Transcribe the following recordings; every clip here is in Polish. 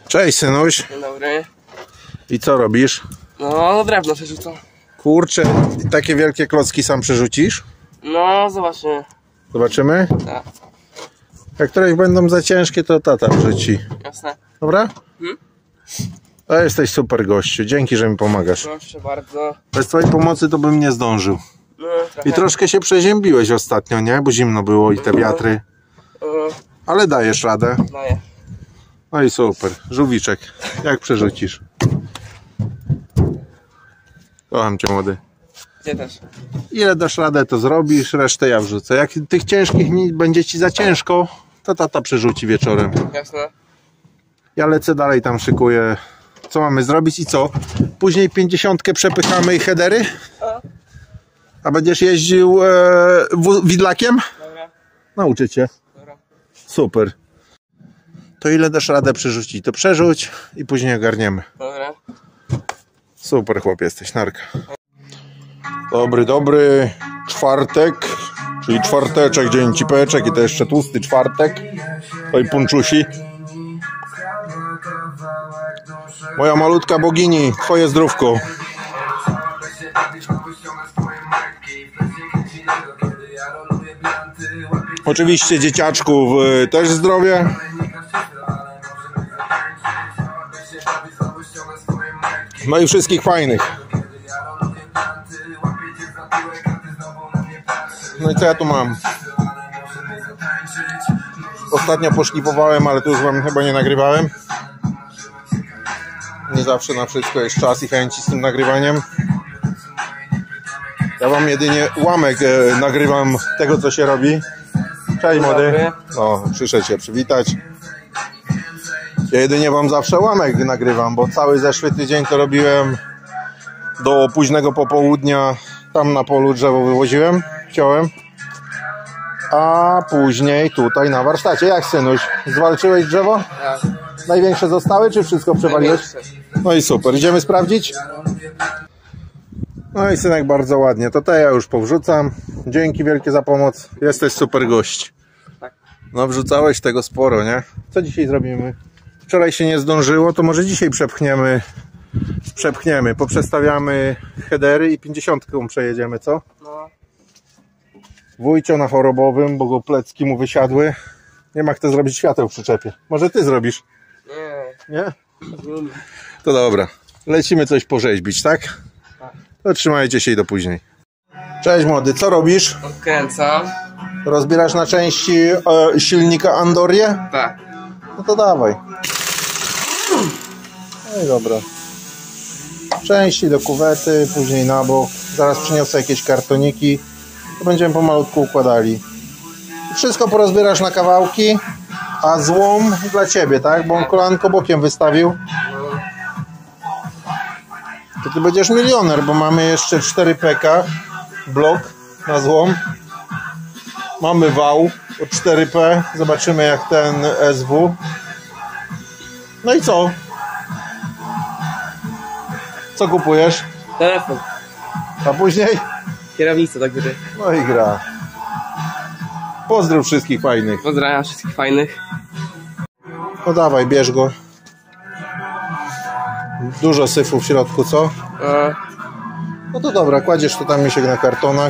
Cześć, synuś. Dzień dobry. I co robisz? No, drewno przerzucam. Kurczę, takie wielkie klocki sam przerzucisz? No, zobaczymy. Zobaczymy? Tak. Jak któreś będą za ciężkie, to tata wrzuci. Jasne. Dobra? A jesteś super gościu, dzięki, że mi pomagasz. Proszę bardzo. Bez twojej pomocy to bym nie zdążył. No, trochę. I troszkę się przeziębiłeś ostatnio, nie? Bo zimno było i te wiatry. Ale dajesz radę. Daję. No i super. Żółwiczek, jak przerzucisz? Kocham cię, młody. Gdzie też? Ile dasz radę, to zrobisz, resztę ja wrzucę. Jak tych ciężkich nie będzie ci za ciężko, to tata przerzuci wieczorem. Jasne. Ja lecę dalej, tam szykuję. Co mamy zrobić i co? Później 50 przepychamy i headery? A będziesz jeździł widlakiem? Dobra. Nauczę cię. Dobra. Super. To ile dasz radę przerzucić, to przerzuć i później ogarniemy. Dobra. Super chłop jesteś, narka. Dobry czwartek, czyli czwarteczek, dzień cipeczek i to jeszcze tłusty czwartek. To i punczusi. Moja malutka bogini, twoje zdrówko. Oczywiście dzieciaczków też zdrowie. No i wszystkich fajnych. No i co ja tu mam? Ostatnio poszlipowałem, ale tu już wam chyba nie nagrywałem. Nie zawsze na wszystko jest czas i chęci z tym nagrywaniem. Ja wam jedynie ułamek nagrywam tego, co się robi. Cześć, młody. No, przyszedł się przywitać. Ja jedynie wam zawsze ułamek nagrywam, bo cały zeszły tydzień to robiłem do późnego popołudnia. Tam na polu drzewo wywoziłem, ciąłem. A później tutaj na warsztacie. Jak, synuś? Zwalczyłeś drzewo? Tak. Największe zostały, czy wszystko przewaliłeś? No i super. Idziemy sprawdzić? No i synek, bardzo ładnie. To ja już powrzucam. Dzięki wielkie za pomoc. Jesteś super gość. Tak. No wrzucałeś tego sporo, nie? Co dzisiaj zrobimy? Wczoraj się nie zdążyło, to może dzisiaj przepchniemy. Poprzestawiamy headery i 50 przejedziemy, co? No. Wójcio na chorobowym, bo go plecki mu wysiadły. Nie ma kto zrobić świateł w przyczepie. Może ty zrobisz? Nie. Nie? To dobra. Lecimy coś porzeźbić, tak? Tak. To trzymajcie się i do później. Cześć, młody, co robisz? Odkręcam. Rozbierasz na części silnika Andorię? Tak. No to dawaj. No i dobra. Części do kuwety, później na bok. Zaraz przyniosę jakieś kartoniki. To będziemy pomalutku układali. Wszystko porozbierasz na kawałki, a złom dla ciebie, tak? Bo on kolanko bokiem wystawił. To ty będziesz milioner, bo mamy jeszcze 4 PK, blok na złom. Mamy wał od 4P. Zobaczymy jak ten SW. No i co? Co kupujesz? Telefon. A później? Kierownica tak będzie. No i gra. Pozdrów wszystkich fajnych. Pozdrawiam wszystkich fajnych. No dawaj, bierz go. Dużo syfu w środku, co? No to dobra, kładziesz to tam misiek na kartonach.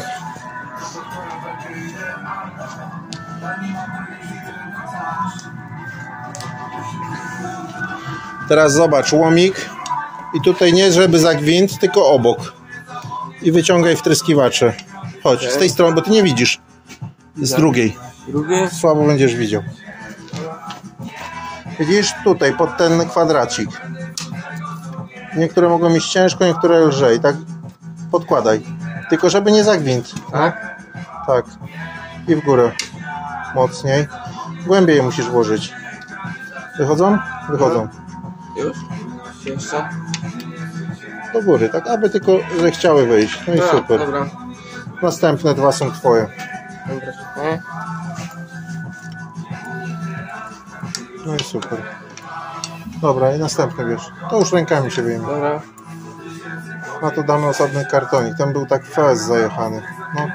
Teraz zobacz, łomik. I tutaj nie żeby za gwint, tylko obok. I wyciągaj wtryskiwacze. Chodź, z tej strony, bo ty nie widzisz. Z drugiej. Drugie? Słabo będziesz widział. Widzisz? Tutaj, pod ten kwadracik. Niektóre mogą iść ciężko, niektóre lżej. Tak podkładaj. Tylko żeby nie za gwint. Tak? Tak. I w górę. Mocniej. Głębiej je musisz włożyć. Wychodzą? Wychodzą. Już? Jeszcze? Do góry, tak aby tylko że chciały wyjść. No i super. Dobra. Następne 2 są twoje. Dobra. No i super. Dobra, i następne wiesz. To już rękami się wyjmie. Dobra. No to damy osobny kartonik. Ten był tak fez zajechany. No.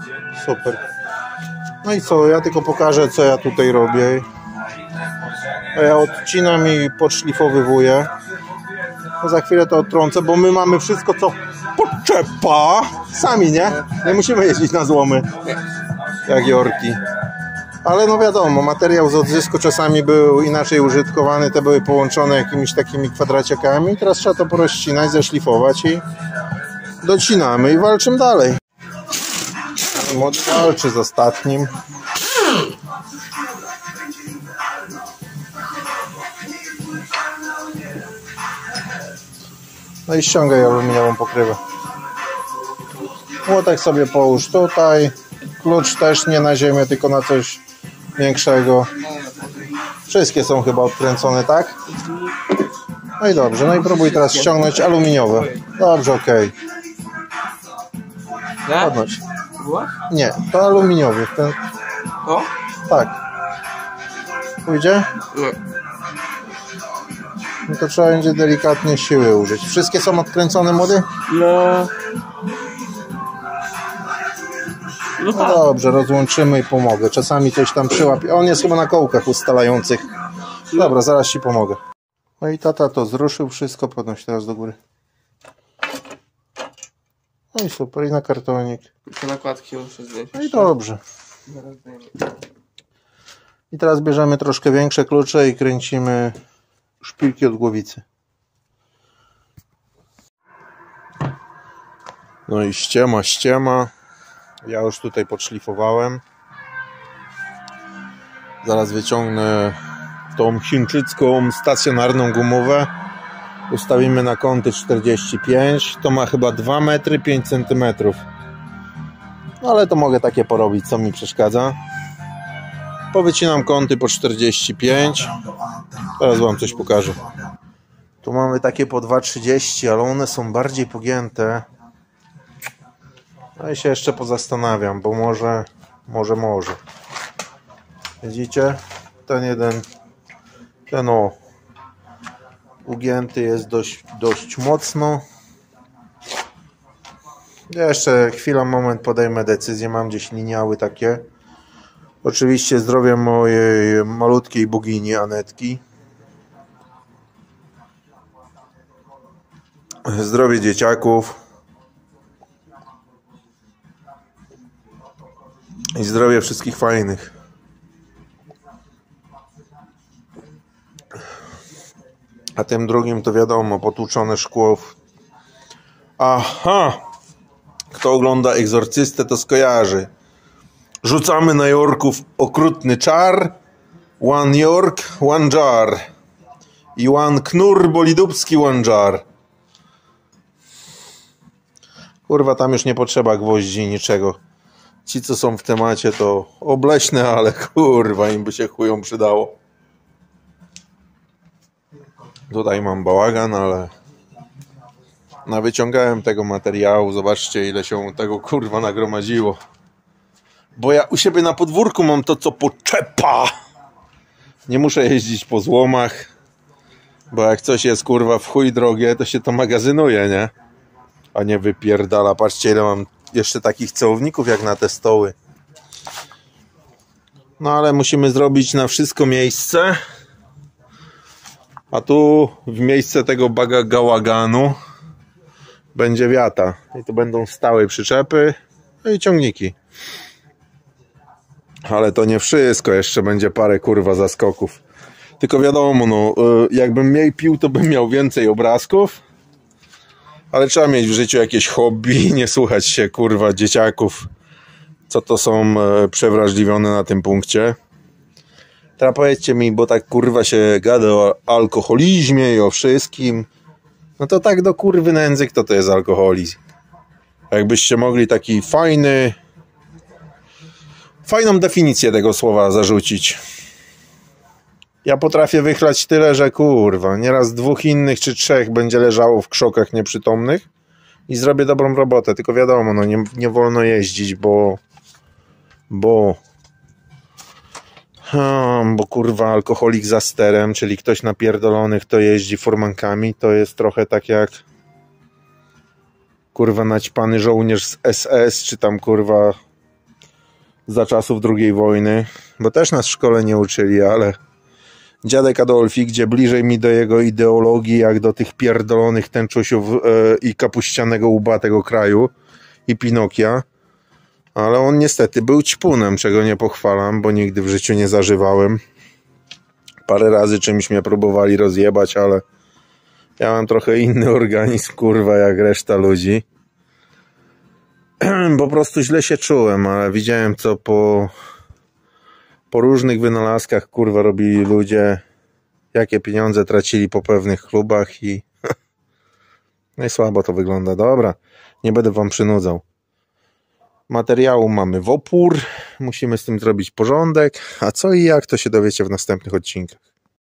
Super. No i co? Ja tylko pokażę, co ja tutaj robię. A ja odcinam i podszlifowywuję. No za chwilę to odtrącę, bo my mamy wszystko, co podczepa. Sami, nie? Nie musimy jeździć na złomy. Jak jorki. Ale no wiadomo, materiał z odzysku czasami był inaczej użytkowany. Te były połączone jakimiś takimi kwadraciakami. Teraz trzeba to porozcinać, zeszlifować i docinamy i walczymy dalej. Młody walczy z ostatnim. No i ściągaj aluminiową pokrywę. Młotek sobie połóż tutaj. Klucz też nie na ziemię, tylko na coś większego. Wszystkie są chyba odkręcone, tak? No i dobrze. No i próbuj teraz ściągnąć aluminiowe. Dobrze, okej. Podnoś. Nie, to aluminiowy. Ten... O? Tak. Pójdzie? Nie. No to trzeba będzie delikatnie siły użyć. Wszystkie są odkręcone, młody? No. No dobrze, rozłączymy i pomogę. Czasami coś tam przyłapie. On jest chyba na kołkach ustalających. Dobra, zaraz ci pomogę. No i tata to zruszył wszystko. Podnoś teraz do góry. No i super, i na kartonik. Te nakładki muszę zdjąć. No i dobrze. I teraz bierzemy troszkę większe klucze i kręcimy szpilki od głowicy. No i ściema. Ja już tutaj podszlifowałem. Zaraz wyciągnę tą chińczycką stacjonarną gumowę. Ustawimy na kąty 45. To ma chyba 2 metry 5 cm. No ale to mogę takie porobić, co mi przeszkadza. Powycinam kąty po 45. Teraz wam coś pokażę. Tu mamy takie po 2,30, ale one są bardziej pogięte. No i się jeszcze pozastanawiam, bo może. Widzicie? Ten jeden, ten o, ugięty jest dość mocno. Ja jeszcze chwilę, moment podejmę decyzję. Mam gdzieś liniały takie. Oczywiście zdrowie mojej malutkiej bogini Anetki. Zdrowie dzieciaków. I zdrowie wszystkich fajnych. A tym drugim to wiadomo, potłuczone szkło. Aha! Kto ogląda Egzorcystę, to skojarzy. Rzucamy na Jorków okrutny czar. One York, one jar. I one knur bolidubski, one jar. Kurwa, tam już nie potrzeba gwoździ, niczego. Ci, co są w temacie, to obleśne, ale kurwa, im by się chują przydało. Tutaj mam bałagan, ale nawyciągałem tego materiału. Zobaczcie, ile się tego kurwa nagromadziło. Bo ja u siebie na podwórku mam to, co podczepa. Nie muszę jeździć po złomach. Bo jak coś jest kurwa w chuj drogie, to się to magazynuje, nie? A nie wypierdala. Patrzcie, ile mam jeszcze takich celowników jak na te stoły. No ale musimy zrobić na wszystko miejsce. A tu w miejsce tego bagagałaganu będzie wiata. I to będą stałe przyczepy. No i ciągniki. Ale to nie wszystko. Jeszcze będzie parę kurwa zaskoków. Tylko wiadomo, no, jakbym mniej pił, to bym miał więcej obrazków. Ale trzeba mieć w życiu jakieś hobby, nie słuchać się kurwa dzieciaków, co to są przewrażliwione na tym punkcie. Teraz powiedzcie mi, bo tak kurwa się gada o alkoholizmie i o wszystkim. No to tak do kurwy nędzy, kto to jest alkoholizm? Jakbyście mogli taki fajną definicję tego słowa zarzucić. Ja potrafię wychlać tyle, że kurwa, nieraz 2 innych czy 3 będzie leżało w krzokach nieprzytomnych i zrobię dobrą robotę. Tylko wiadomo, no nie wolno jeździć, bo kurwa alkoholik za sterem, czyli ktoś napierdolony, kto jeździ furmankami, to jest trochę tak jak kurwa naćpany żołnierz z SS, czy tam kurwa za czasów II wojny, bo też nas w szkole nie uczyli, ale Dziadek Adolfik, gdzie bliżej mi do jego ideologii, jak do tych pierdolonych tęczusiów i kapuścianego łba tego kraju i Pinokia. Ale on niestety był ćpunem, czego nie pochwalam, bo nigdy w życiu nie zażywałem. Parę razy czymś mnie próbowali rozjebać, ale ja mam trochę inny organizm, kurwa, jak reszta ludzi. Po prostu źle się czułem, ale widziałem, co po różnych wynalazkach, kurwa, robili ludzie, jakie pieniądze tracili po pewnych klubach i no i słabo to wygląda. Dobra, nie będę wam przynudzał. Materiału mamy w opór, musimy z tym zrobić porządek, a co i jak, to się dowiecie w następnych odcinkach.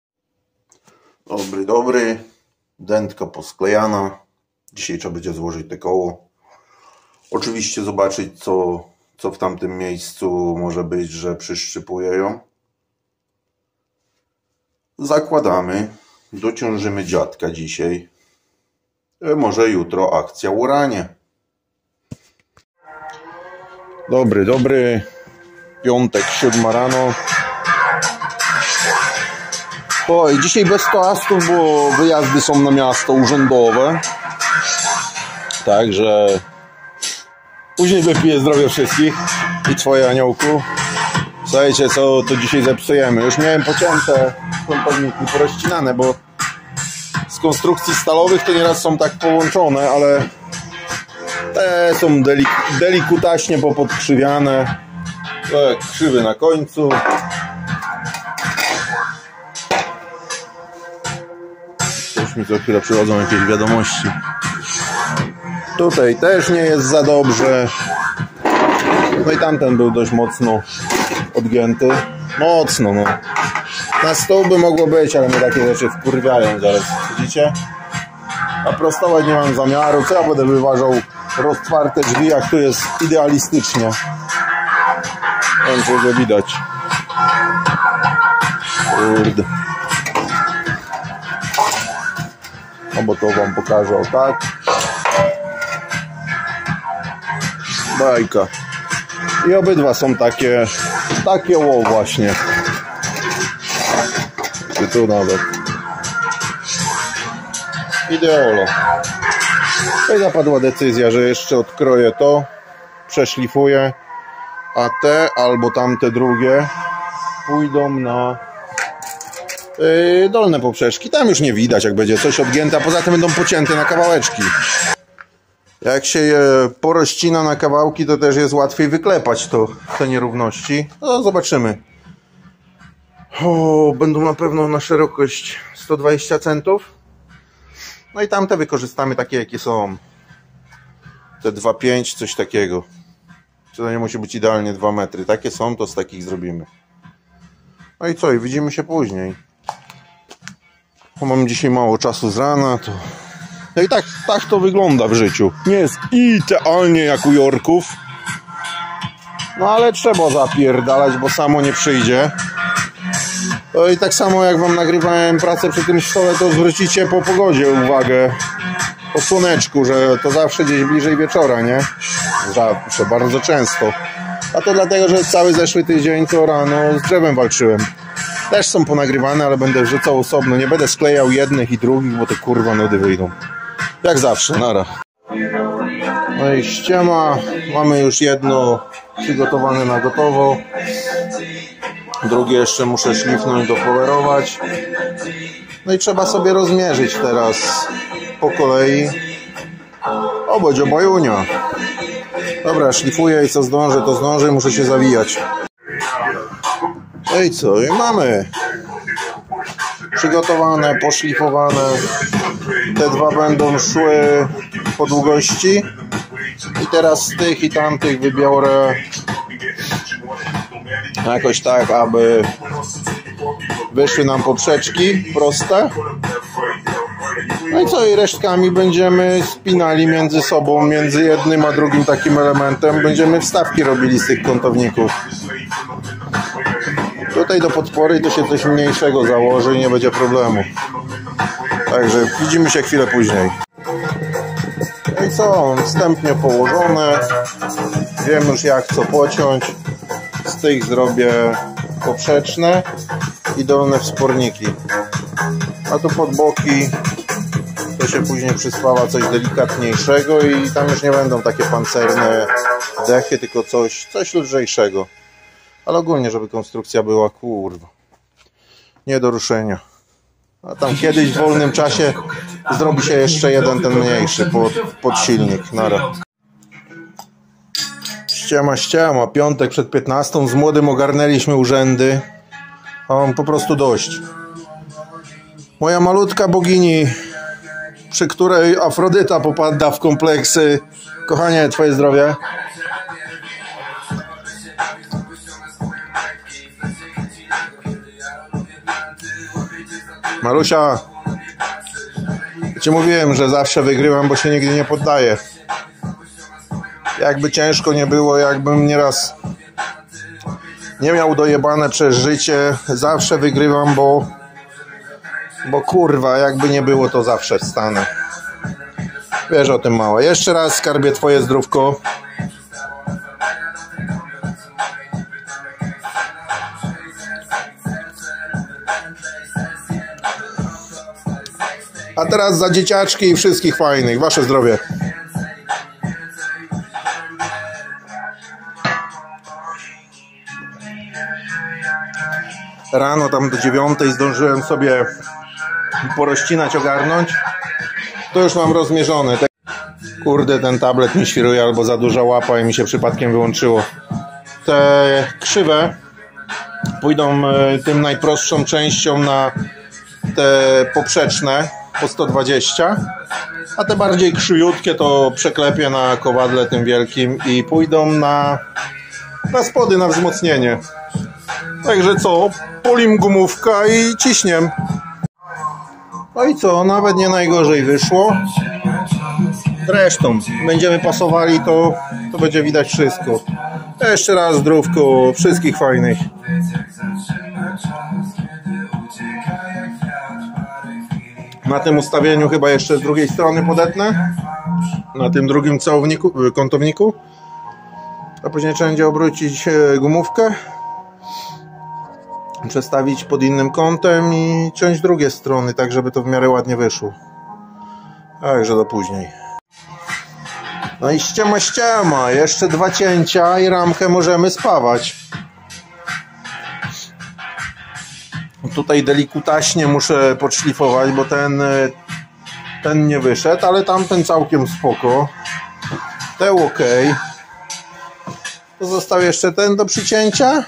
Dobry, dętka posklejana. Dzisiaj trzeba będzie złożyć te koło. Oczywiście zobaczyć, co w tamtym miejscu może być, że przyszczypuje ją. Zakładamy, dociążymy dziadka dzisiaj. Może jutro akcja uranie. Dobry. Piątek, 7 rano. Oj, dzisiaj bez toastów, bo wyjazdy są na miasto urzędowe. Także później wypiję zdrowie wszystkich i twoje, aniołku. Słuchajcie, co to dzisiaj zepsujemy. Już miałem pocięte kątowniki, porozcinane, bo z konstrukcji stalowych to nieraz są tak połączone, ale te są delikutaśnie popodkrzywiane. Krzywy na końcu. Już mi co chwilę przychodzą jakieś wiadomości. Tutaj też nie jest za dobrze. No i tamten był dość mocno odgięty. Mocno, no. Na stół by mogło być, ale mnie takie rzeczy wkurwiają zaraz. Widzicie? A prostować nie mam zamiaru. Co ja będę wyważał roztwarte drzwi, jak tu jest idealistycznie. Nie wiem, czy go widać. Kurde. No bo to wam pokażę o tak. Bajka. I obydwa są takie ło właśnie. Czy tu nawet. Ideolo. I zapadła decyzja, że jeszcze odkroję to, przeszlifuję, a te albo tamte drugie pójdą na dolne poprzeczki. Tam już nie widać, jak będzie coś odgięte, a poza tym będą pocięte na kawałeczki. Jak się je porozcina na kawałki, to też jest łatwiej wyklepać te nierówności. No zobaczymy. Będą na pewno na szerokość 120 centów. No i tamte wykorzystamy takie, jakie są. Te 2,5, coś takiego. To nie musi być idealnie 2 metry. Takie są, to z takich zrobimy. No i co? I widzimy się później. Bo mam dzisiaj mało czasu z rana, to... No i tak to wygląda w życiu. Nie jest idealnie jak u Jorków. No ale trzeba zapierdalać, bo samo nie przyjdzie. No i tak samo jak wam nagrywałem pracę przy tym stole, to zwrócicie po pogodzie uwagę. Po słoneczku, że to zawsze gdzieś bliżej wieczora, nie? Zawsze, bardzo często. A to dlatego, że cały zeszły tydzień to rano z drzewem walczyłem. Też są ponagrywane, ale będę wrzucał osobno. Nie będę sklejał jednych i drugich, bo te kurwa nudy wyjdą. Jak zawsze, nara. No i ściema. Mamy już jedno przygotowane na gotowo. Drugie jeszcze muszę szlifnąć, dopolerować. No i trzeba sobie rozmierzyć teraz po kolei. Będzie bajunia. Dobra, szlifuję i co zdążę, to zdążę. Muszę się zawijać. No i co? I mamy przygotowane, poszlifowane. Te dwa będą szły po długości. I teraz z tych i tamtych wybiorę jakoś tak, aby wyszły nam poprzeczki proste. No i co? I resztkami będziemy spinali między sobą, między jednym a drugim takim elementem. Będziemy wstawki robili z tych kątowników. Tutaj do podpory to się coś mniejszego założy i nie będzie problemu. Także widzimy się chwilę później. No i co? Wstępnie położone. Wiem już jak co pociąć. Z tych zrobię poprzeczne. i dolne wsporniki. A tu pod boki to się później przyspawa coś delikatniejszego i tam już nie będą takie pancerne dechy, tylko coś lżejszego. Ale ogólnie, żeby konstrukcja była, kurwa, nie do ruszenia. A tam kiedyś w wolnym czasie zrobi się jeszcze jeden, ten mniejszy pod silnik. Nara. Ściema, piątek przed 15. Z młodym ogarnęliśmy urzędy, a mam po prostu dość. Moja malutka bogini, przy której Afrodyta popada w kompleksy. Kochanie, twoje zdrowie. Marusia, ci mówiłem, że zawsze wygrywam, bo się nigdy nie poddaję. Jakby ciężko nie było, jakbym nieraz nie miał dojebane przez życie, zawsze wygrywam, bo kurwa, jakby nie było, to zawsze wstanę. Wiesz o tym, mała. Jeszcze raz, skarbie, twoje zdrówko. A teraz za dzieciaczki i wszystkich fajnych. Wasze zdrowie. Rano tam do 9 zdążyłem sobie porozcinać, ogarnąć. To już mam rozmierzone. Kurde, ten tablet mi świruje, albo za duża łapa i mi się przypadkiem wyłączyło. Te krzywe pójdą tym najprostszą częścią na te poprzeczne po 120, a te bardziej krzyjutkie to przeklepię na kowadle tym wielkim i pójdą na spody, na wzmocnienie. Także co? Polim gumówka i ciśniem. No i co? Nawet nie najgorzej wyszło. Zresztą będziemy pasowali, to będzie widać wszystko. Jeszcze raz zdrówko, wszystkich fajnych. Na tym ustawieniu chyba jeszcze z drugiej strony podetnę. Na tym drugim kątowniku. A później trzeba będzie obrócić gumówkę, przestawić pod innym kątem i ciąć drugie strony, tak żeby to w miarę ładnie wyszło. Także do później. No i ściema. Jeszcze 2 cięcia i ramkę możemy spawać. Tutaj delikutaśnie muszę podszlifować, bo ten nie wyszedł, ale tamten całkiem spoko. Ten ok. Został jeszcze ten do przycięcia.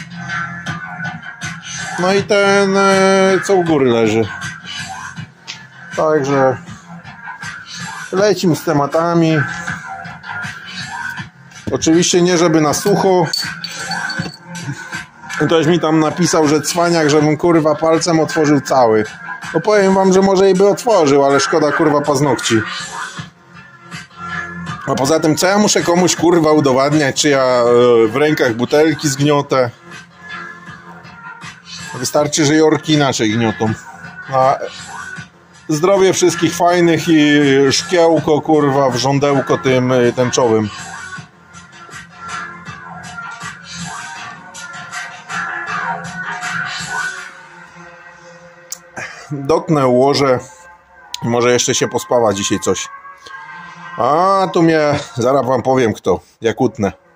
No i ten, co u góry leży. Także lecimy z tematami. Oczywiście nie żeby na sucho. Ktoś mi tam napisał, że cwaniak, żebym kurwa palcem otworzył cały. No powiem wam, że może i by otworzył, ale szkoda kurwa paznokci. A poza tym, co ja muszę komuś kurwa udowadniać, czy ja w rękach butelki zgniotę? Wystarczy, że jorki inaczej gniotą. A zdrowie wszystkich fajnych i szkiełko kurwa w żądełko tym tęczowym. Dotknę, ułożę. Może jeszcze się pospawa dzisiaj coś. A tu mnie, zaraz wam powiem kto, jak utnę.